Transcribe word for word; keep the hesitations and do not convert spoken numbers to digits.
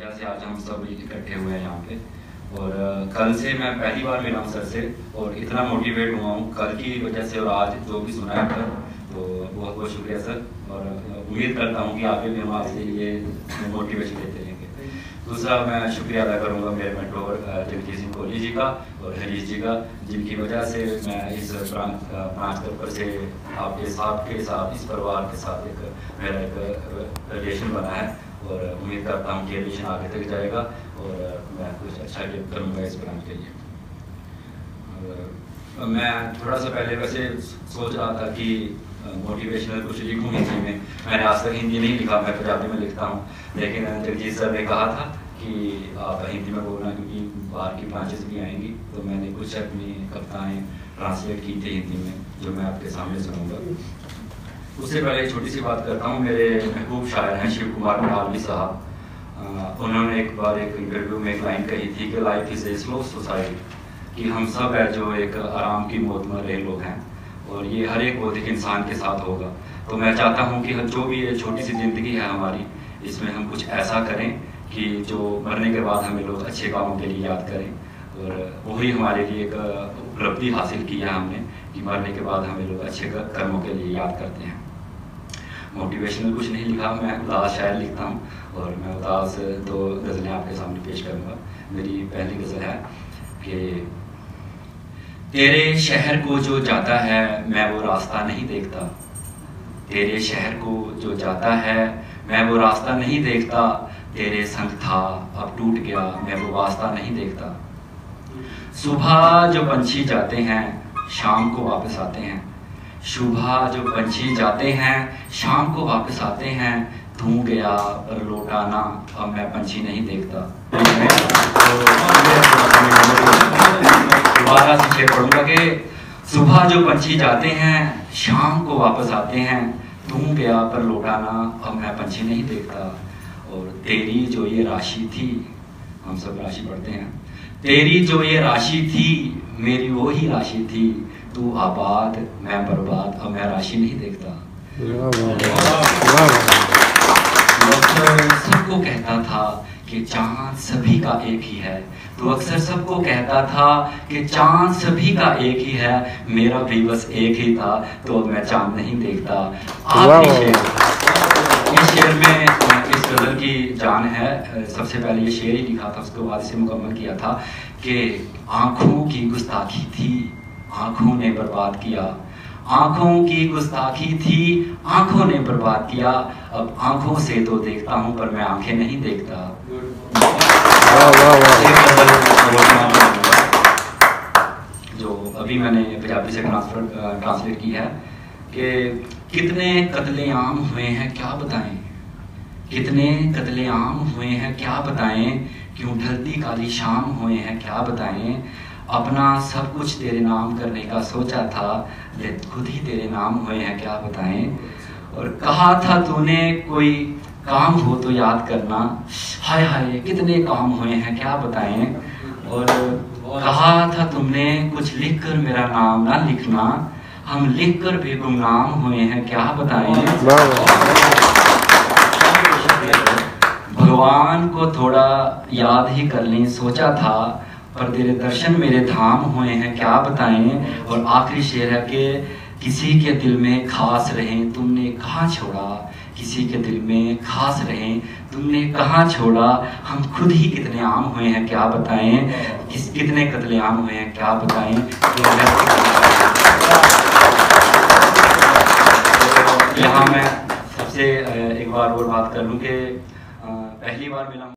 वजह से आज हम सब इकट्ठे हुए हैं यहाँ पे। और कल से मैं पहली बार मिला हूँ सर से और इतना मोटिवेट हुआ हूँ कल की वजह से और आज जो भी सुना है सर, तो बहुत बहुत शुक्रिया सर। और उम्मीद करता हूँ कि आगे भी हम आपसे ये मोटिवेशन देते रहेंगे। दूसरा मैं शुक्रिया अदा करूँगा मेरे मेंटोर जगजीत सिंह कोहली जी का और हरीश जी का, जिनकी वजह से मैं इस ब्रांच तक से आपके साथ के साथ इस परिवार के साथ एक मेरा एक रिलेशन बना है। और उम्मीद करता हूँ कि रिलेशन आगे तक जाएगा और मैं कुछ अच्छा करूँगा इस ब्रांच के लिए। और मैं थोड़ा सा पहले वैसे सोच रहा था कि मोटिवेशनल कुछ लिखूँ हिंदी में। मैंने आज तक हिंदी नहीं लिखा, मैं पंजाबी में लिखता हूँ, लेकिन जगजीत सर ने कहा था कि आप हिंदी में बोलना क्योंकि बाहर की ब्रांचेस भी आएंगी, तो मैंने कुछ अपनी कविताएँ ट्रांसलेट की थी हिंदी में जो मैं आपके सामने सुनूंगा। उससे पहले छोटी सी बात करता हूँ। मेरे महबूब शायर हैं शिव कुमार बटालवी साहब। उन्होंने एक बार एक इंटरव्यू में एक लाइन कही थी कि life is a slow society, कि हम सब है जो एक आराम की मौत मर रहे लोग हैं और ये हर एक बौद्धिक इंसान के साथ होगा। तो मैं चाहता हूँ कि जो भी ये छोटी सी ज़िंदगी है हमारी, इसमें हम कुछ ऐसा करें कि जो मरने के बाद हमें लोग अच्छे कामों के लिए याद करें। और वही हमारे लिए एक उपलब्धि हासिल की है हमने कि मरने के बाद हमें लोग अच्छे कर्मों के लिए याद करते हैं। मोटिवेशनल कुछ नहीं लिखा, मैं उदास शायर लिखता हूँ और मैं उदास दो गज़लें आपके सामने पेश करूँगा। मेरी पहली गज़ल है कि तेरे शहर को जो जाता है मैं वो रास्ता नहीं देखता, तेरे शहर को जो जाता है मैं वो रास्ता नहीं देखता, तेरे संग था अब टूट गया मैं वो वास्ता नहीं देखता। सुबह जो पंछी जाते हैं शाम को वापस आते हैं, सुबह जो पंछी जाते हैं शाम को वापस आते हैं, तू गया पर लौटाना अब मैं पंछी नहीं देखता। दोबारा से शेर पढ़ूंगा कि सुबह जो पंछी जाते हैं शाम को वापस आते हैं, तू गया पर लौटाना अब मैं पंछी नहीं देखता। और तेरी जो ये राशि थी, हम सब राशि पढ़ते हैं, तेरी जो ये राशि थी मेरी वो ही राशि थी, तू आबाद मैं बर्बाद अब मैं राशि नहीं देखता। अक्सर सबको कहता था कि चांद सभी का एक ही है, तो अक्सर सबको कहता था कि चांद सभी का एक ही है, मेरा भी बस एक ही था तो अब मैं चांद नहीं देखता। आखिरी शेर, इस शेर में इस गज़ल की जान है। सबसे पहले ये शेर ही लिखा था, उसके बाद इसे मुकम्मल किया था कि आँखों की गुस्ताखी थी आँखों ने बर्बाद किया, आँखों की गुस्ताखी थी आँखों ने बर्बाद किया, अब आँखों से तो देखता हूँ पर मैं आँखें नहीं देखता। जो अभी मैंने पंजाबी से ट्रांसफर ट्रांसलेट की है कि कितने कत्लेआम हुए हैं क्या बताएं, कितने कत्लेआम हुए हैं क्या बताएं, क्यों ढलती काली शाम हुए हैं क्या बताएं, अपना सब कुछ तेरे नाम करने का सोचा था लेकिन खुद ही तेरे नाम हुए हैं क्या बताएं। और कहा था तूने कोई काम हो तो याद करना, हाय हाय कितने काम हुए हैं क्या बताएं। और कहा था तुमने कुछ लिखकर मेरा नाम ना लिखना, हम लिखकर भी गुमनाम हुए हैं क्या बताएं। भगवान को थोड़ा याद ही कर लें सोचा था, पर तेरे दर्शन मेरे धाम हुए हैं क्या बताएं। और आखिरी शेर है कि किसी के दिल में खास रहें तुमने कहाँ छोड़ा, किसी के दिल में खास रहें तुमने कहाँ छोड़ा, हम खुद ही कितने आम हुए हैं क्या बताएं, किस कितने कत्ले आम हुए हैं क्या बताएं। यहाँ मैं सबसे एक बार और बात कर लूँ कि पहली बार मिला